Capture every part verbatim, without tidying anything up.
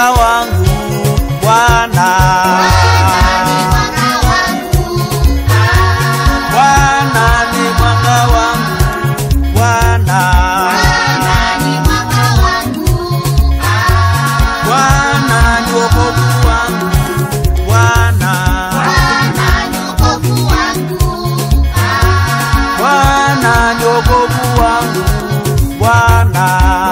mwanga wangu Bwana. Bwana ni mwanga wangu Bwana. Bwana ni wokovu wangu Bwana. Bwana ni wokovu wangu Bwana.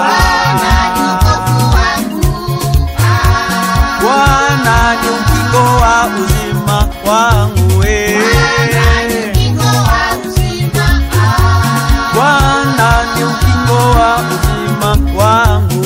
Bwana ni ukingo wa uzima wangu we. Bwana ni ukingo wa uzima wangu.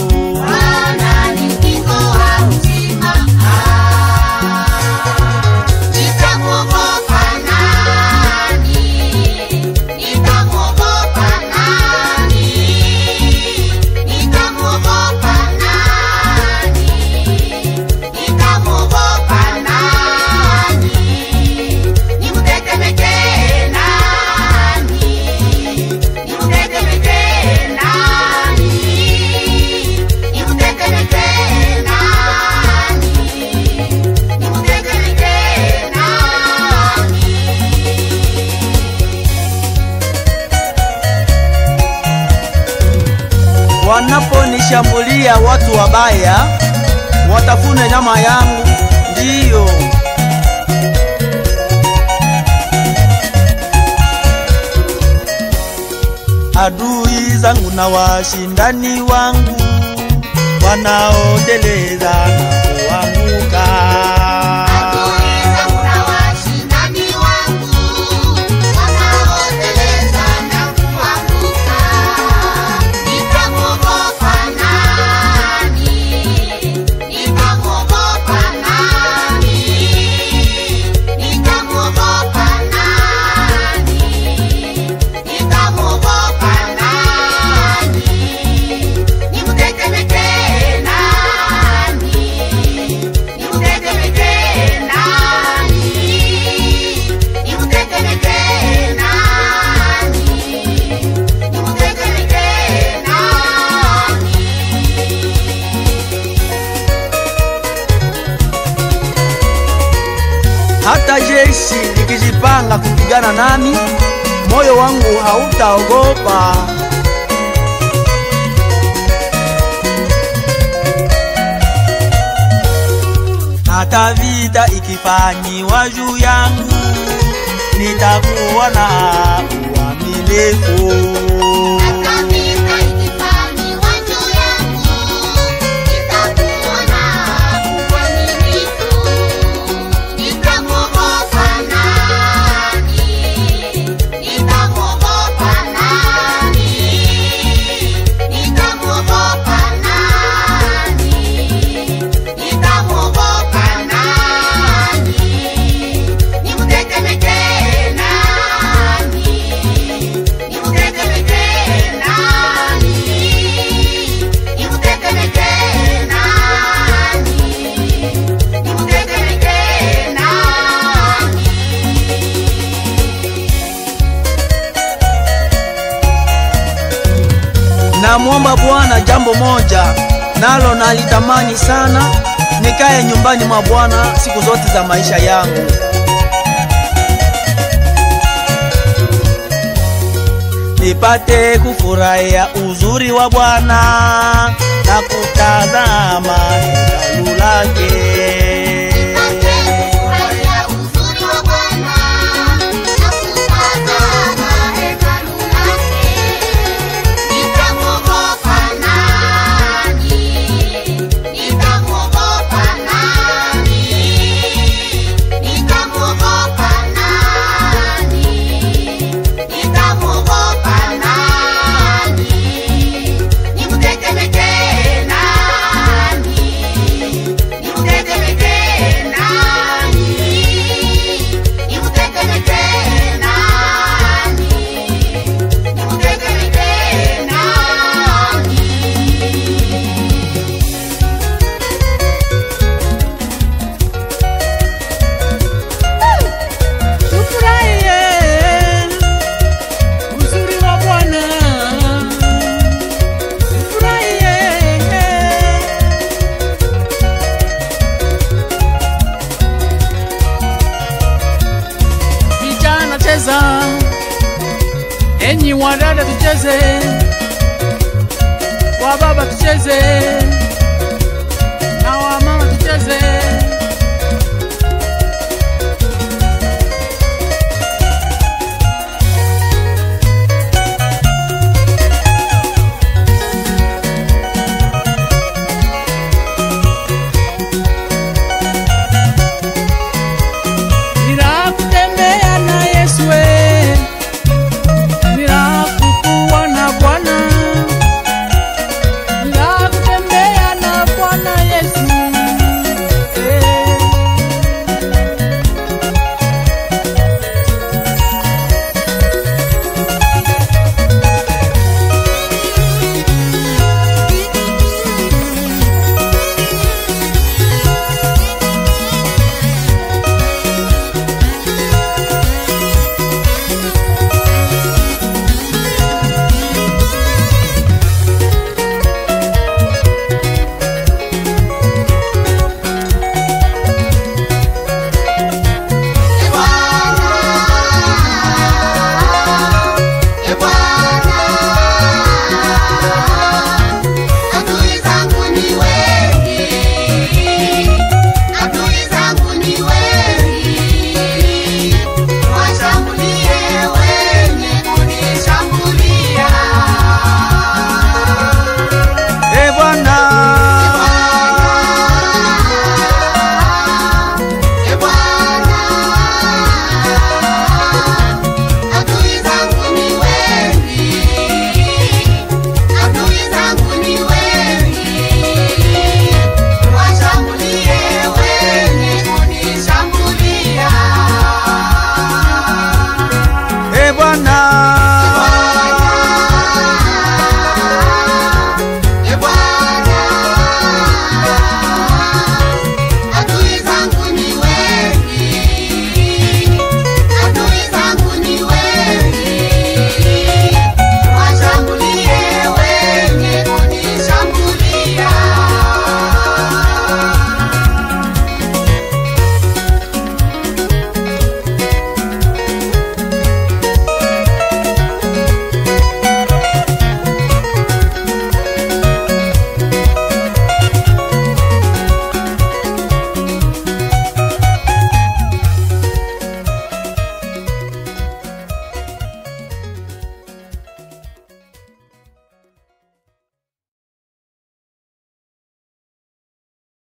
Wanaponishambulia watu wabaya, watafune nyama yangu, ndiyo. Adui zangu na washindani wangu wanaoteleza na kuanguka. Hata jeshi likijipanga kupigana nami, moyo wangu hautaogopa. Hata vita ikifanyiwa juu yangu, nitakuwa na uaminifu. Namuomba Bwana jambo moja, nalo nalitamani sana, nikae nyumbani mwa Bwana siku zote za maisha yangu. Nipate kufurahia uzuri wa Bwana na kutazama hekalu lake. Nimuteke tucheza, enyi wadada tucheze, wababa tucheze.